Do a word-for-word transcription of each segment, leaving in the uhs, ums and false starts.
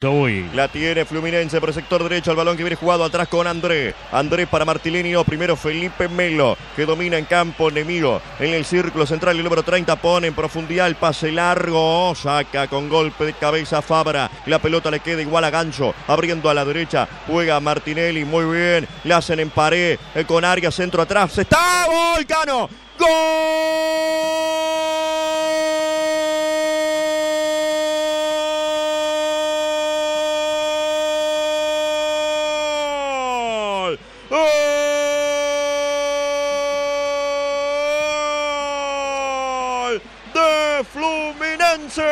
Uy. La tiene Fluminense por el sector derecho, el balón que viene jugado atrás con André. André para Martilenio, primero Felipe Melo, que domina en campo enemigo. En el círculo central, el número treinta pone en profundidad el pase largo. Saca con golpe de cabeza Fabra. La pelota le queda igual a Gancho, abriendo a la derecha. Juega Martinelli, muy bien. Le hacen en pared, eh, con Arias, centro atrás. ¡Está! ¡Gol, Cano! ¡Gol! ¡Gol de Fluminense!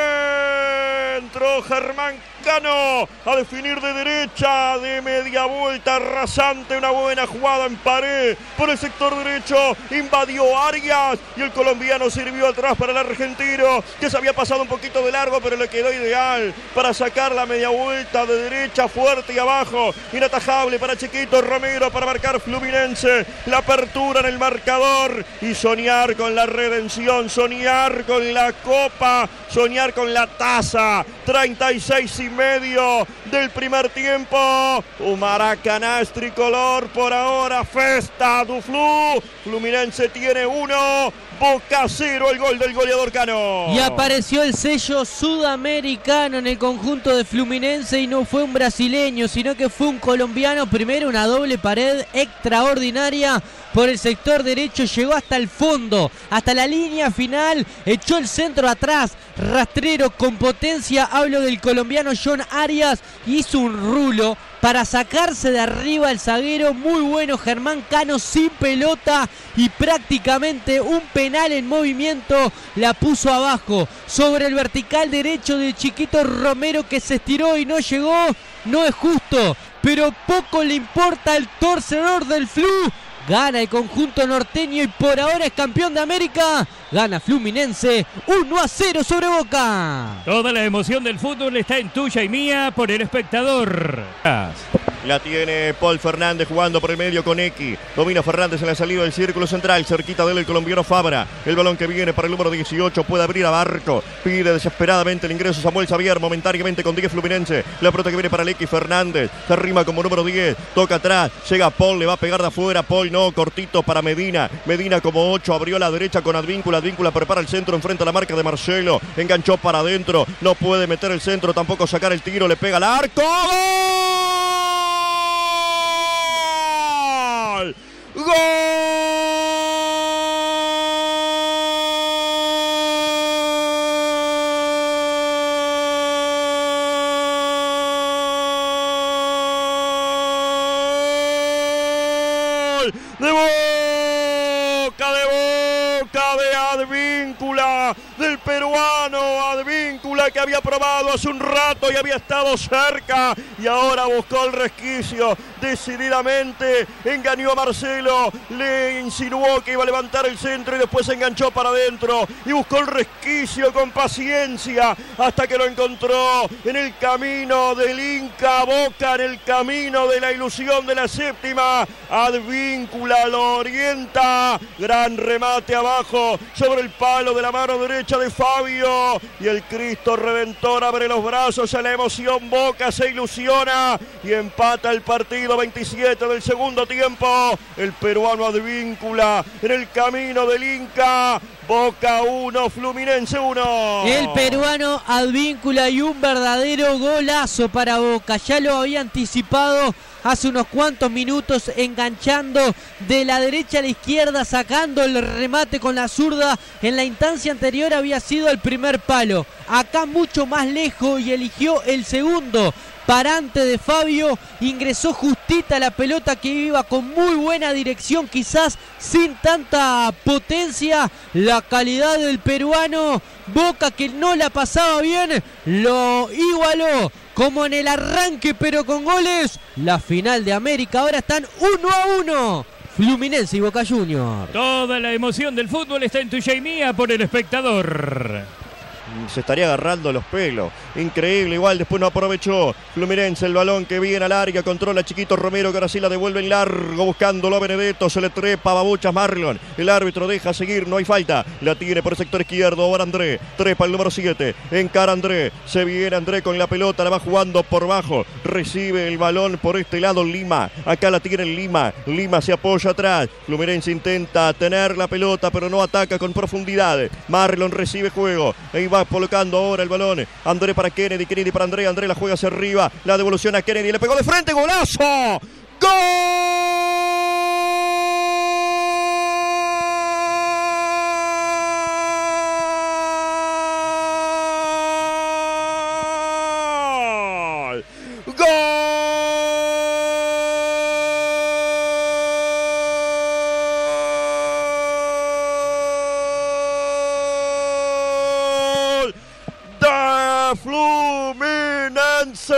Entró Germán Cano a definir de derecha, de media vuelta rasante, una buena jugada en pared por el sector derecho, invadió Arias y el colombiano sirvió atrás para el argentino, que se había pasado un poquito de largo, pero le quedó ideal para sacar la media vuelta de derecha, fuerte y abajo, inatajable para Chiquito Romero para marcar Fluminense, la apertura en el marcador y soñar con la redención, soñar con la copa, soñar con la taza. Treinta y seis y medio del primer tiempo. Un Maracaná tricolor por ahora. Festa du Flu. Fluminense tiene uno. Boca cero, el gol del goleador Cano. Y apareció el sello sudamericano en el conjunto de Fluminense y no fue un brasileño, sino que fue un colombiano. Primero una doble pared extraordinaria por el sector derecho, llegó hasta el fondo, hasta la línea final, echó el centro atrás, rastrero con potencia, hablo del colombiano John Arias, hizo un rulo para sacarse de arriba el zaguero, muy bueno Germán Cano sin pelota y prácticamente un penal en movimiento, la puso abajo sobre el vertical derecho de Chiquito Romero, que se estiró y no llegó. No es justo, pero poco le importa al torcedor del Flu. Gana el conjunto norteño y por ahora es campeón de América. Gana Fluminense uno a cero sobre Boca. Toda la emoción del fútbol está en tuya y mía por el espectador. La tiene Paul Fernández jugando por el medio con X. Domina Fernández en la salida del círculo central. Cerquita de él el colombiano Fabra. El balón que viene para el número dieciocho. Puede abrir a Barco. Pide desesperadamente el ingreso Samuel Xavier. Momentáneamente con diez Fluminense. La pelota que viene para el X Fernández. Se arrima como número diez. Toca atrás. Llega Paul. Le va a pegar de afuera. Paul no. Cortito para Medina. Medina como ocho. Abrió a la derecha con Advíncula. Advíncula prepara el centro. Enfrenta la marca de Marcelo. Enganchó para adentro. No puede meter el centro. Tampoco sacar el tiro. Le pega al arco. ¡Gol! ¡Gol! ¡De Boca, de Boca, de Advíncula, del peruano Advíncula, que había probado hace un rato y había estado cerca y ahora buscó el resquicio decididamente, engañó a Marcelo, le insinuó que iba a levantar el centro y después se enganchó para adentro y buscó el resquicio con paciencia hasta que lo encontró en el camino del Inca. Boca en el camino de la ilusión de la séptima. Advíncula lo orienta, gran remate abajo sobre el palo de la mano derecha de Fabio y el Cristo Redentor abre los brazos a la emoción. Boca se ilusiona y empata el partido. veintisiete del segundo tiempo. El peruano Advíncula en el camino del Inca. Boca uno, Fluminense uno. El peruano Advíncula y un verdadero golazo para Boca. Ya lo había anticipado hace unos cuantos minutos, enganchando de la derecha a la izquierda, sacando el remate con la zurda. En la instancia anterior había sido el primer palo, acá mucho más lejos y eligió el segundo. Parante de Fabio, ingresó justita la pelota que iba con muy buena dirección, quizás sin tanta potencia. La calidad del peruano. Boca, que no la pasaba bien, lo igualó como en el arranque, pero con goles. La final de América, ahora están uno a uno. Fluminense y Boca Juniors. Toda la emoción del fútbol está en tuya y mía por el espectador. se estaría agarrando los pelos. Increíble, igual después no aprovechó Fluminense el balón que viene al área, controla Chiquito Romero que ahora sí la devuelve en largo buscándolo a Benedetto, se le trepa Babuchas Marlon, el árbitro deja seguir, no hay falta, la tiene por el sector izquierdo, ahora André, trepa el número siete, encara André, se viene André con la pelota, la va jugando por bajo, recibe el balón por este lado Lima, acá la tiene Lima, Lima se apoya atrás, Fluminense intenta tener la pelota pero no ataca con profundidad, Marlon recibe juego, ahí va colocando ahora el balón, André para Kennedy, Kennedy para André, André la juega hacia arriba, la devolución a Kennedy, le pegó de frente, golazo, ¡gol! Fluminense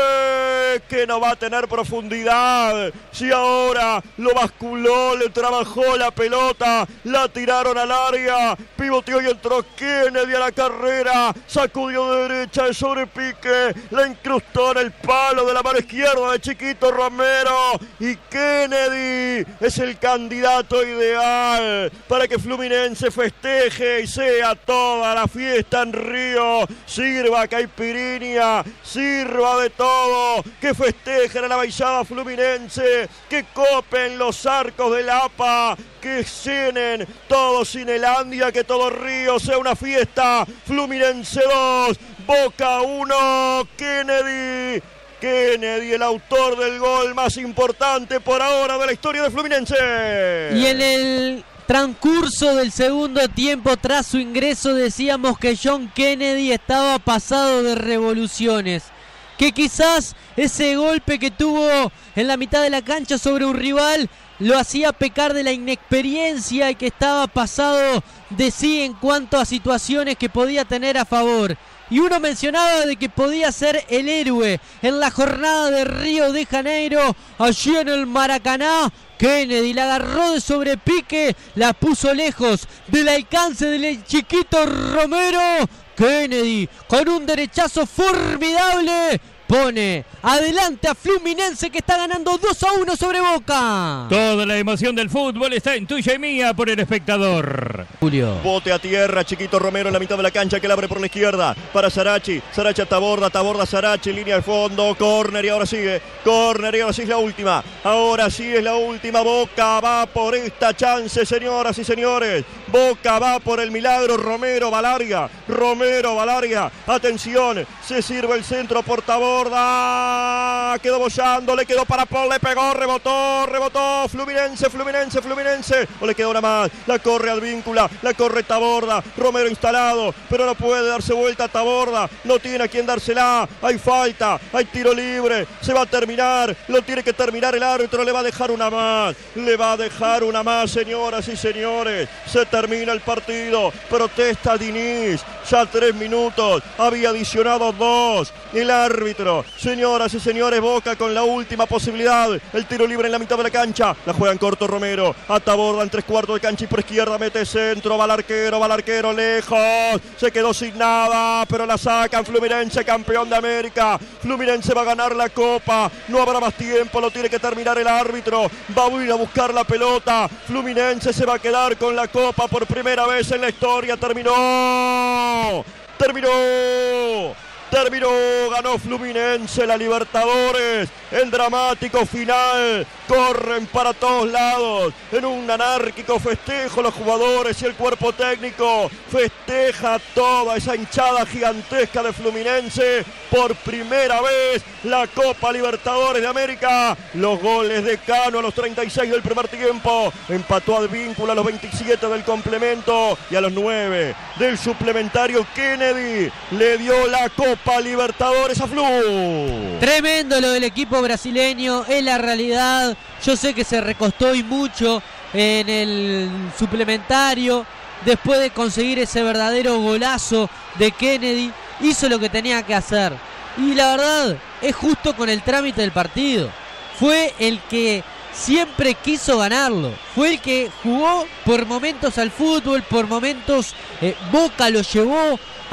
que no va a tener profundidad. Si ahora lo basculó, le trabajó la pelota, la tiraron al área, pivoteó y entró Kennedy a la carrera, sacudió de derecha de sobrepique, la incrustó en el palo de la mano izquierda de Chiquito Romero y Kennedy es el candidato ideal para que Fluminense festeje y sea toda la fiesta en Río. Sirva caipirinha, sirva de todo, que festejen a la baixada Fluminense, que copen los arcos del A P A, que cenen todo Cinelandia, que todo Río sea una fiesta. Fluminense dos, Boca uno, Kennedy. Kennedy, el autor del gol más importante por ahora de la historia de Fluminense. Y en el transcurso del segundo tiempo, tras su ingreso, decíamos que John Kennedy estaba pasado de revoluciones, que quizás ese golpe que tuvo en la mitad de la cancha sobre un rival lo hacía pecar de la inexperiencia y que estaba pasado de sí en cuanto a situaciones que podía tener a favor. Y uno mencionaba de que podía ser el héroe en la jornada de Río de Janeiro, allí en el Maracaná. Kennedy la agarró de sobrepique, la puso lejos del alcance del Chiquito Romero. Kennedy con un derechazo formidable pone adelante a Fluminense, que está ganando dos a uno sobre Boca. Toda la emoción del fútbol está en tuya y mía por El Espectador. Julio. Bote a tierra, Chiquito Romero en la mitad de la cancha, que la abre por la izquierda para Sarachi. Sarachi a Taborda, Taborda Sarachi, línea de fondo, córner y ahora sigue. Córner y ahora sí es la última. Ahora sí es la última. Boca va por esta chance, señoras y señores. Boca va por el milagro. Romero va larga. Romero va larga. Atención, se sirve el centro por Taborda. Quedó bollando, le quedó para Paul, le pegó, rebotó, rebotó. Fluminense, Fluminense, Fluminense. O le quedó una más. La corre Advíncula, la corre Taborda. Romero instalado, pero no puede darse vuelta a Taborda. No tiene a quien dársela. Hay falta, hay tiro libre. Se va a terminar, lo tiene que terminar el árbitro. Le va a dejar una más. Le va a dejar una más, señoras y señores. Se termina el partido. Protesta Diniz. Ya tres minutos. Había adicionado dos. El árbitro. Señoras y señores, Boca con la última posibilidad. El tiro libre en la mitad de la cancha. La juega en corto Romero. A Taborda en tres cuartos de cancha y por izquierda mete centro. Va al arquero, va al arquero lejos. Se quedó sin nada, pero la sacan. Fluminense, campeón de América. Fluminense va a ganar la Copa. No habrá más tiempo, lo tiene que terminar el árbitro. Va a ir a buscar la pelota. Fluminense se va a quedar con la Copa por primera vez en la historia. Terminó. Terminó. Terminó, ganó Fluminense la Libertadores, el dramático final, corren para todos lados, en un anárquico festejo los jugadores y el cuerpo técnico, festeja toda esa hinchada gigantesca de Fluminense, por primera vez la Copa Libertadores de América, los goles de Cano a los treinta y seis del primer tiempo, empató Advíncula a los veintisiete del complemento y a los nueve del suplementario Kennedy le dio la Copa Libertadores a Flu. Tremendo lo del equipo brasileño, es la realidad. Yo sé que se recostó y mucho en el suplementario después de conseguir ese verdadero golazo de Kennedy. Hizo lo que tenía que hacer y la verdad es justo con el trámite del partido. Fue el que siempre quiso ganarlo, fue el que jugó por momentos al fútbol, por momentos eh, Boca lo llevó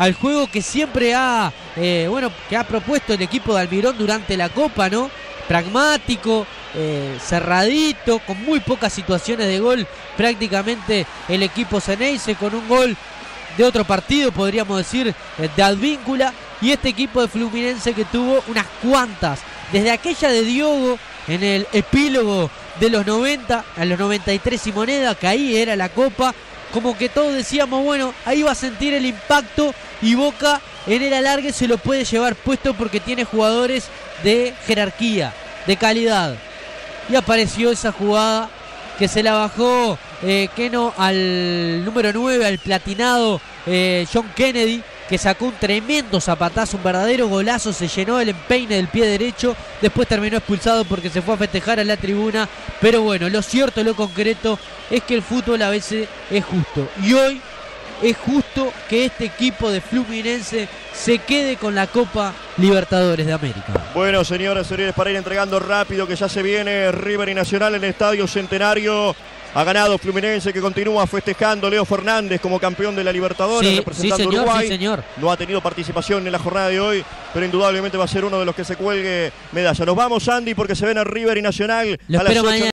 al juego que siempre ha, eh, bueno, que ha propuesto el equipo de Almirón durante la Copa, ¿no? Pragmático, eh, cerradito, con muy pocas situaciones de gol, prácticamente el equipo Ceneice, con un gol de otro partido, podríamos decir, de Advíncula, y este equipo de Fluminense que tuvo unas cuantas, desde aquella de Diogo en el epílogo de los noventa, a los noventa y tres y moneda, que ahí era la Copa, como que todos decíamos, bueno, ahí va a sentir el impacto y Boca en el alargue se lo puede llevar puesto porque tiene jugadores de jerarquía, de calidad. Y apareció esa jugada que se la bajó eh, Keno al número nueve, al platinado eh, John Kennedy, que sacó un tremendo zapatazo, un verdadero golazo, se llenó el empeine del pie derecho, después terminó expulsado porque se fue a festejar a la tribuna, pero bueno, lo cierto, lo concreto es que el fútbol a veces es justo, y hoy es justo que este equipo de Fluminense se quede con la Copa Libertadores de América. Bueno, señoras y señores, para ir entregando rápido que ya se viene River y Nacional en el Estadio Centenario. Ha ganado Fluminense, que continúa festejando. Leo Fernández como campeón de la Libertadores, sí, representando sí, señor, Uruguay. Sí, señor. No ha tenido participación en la jornada de hoy, pero indudablemente va a ser uno de los que se cuelgue medalla. Nos vamos, Andy, porque se ven a River y Nacional Lo a las espero ocho de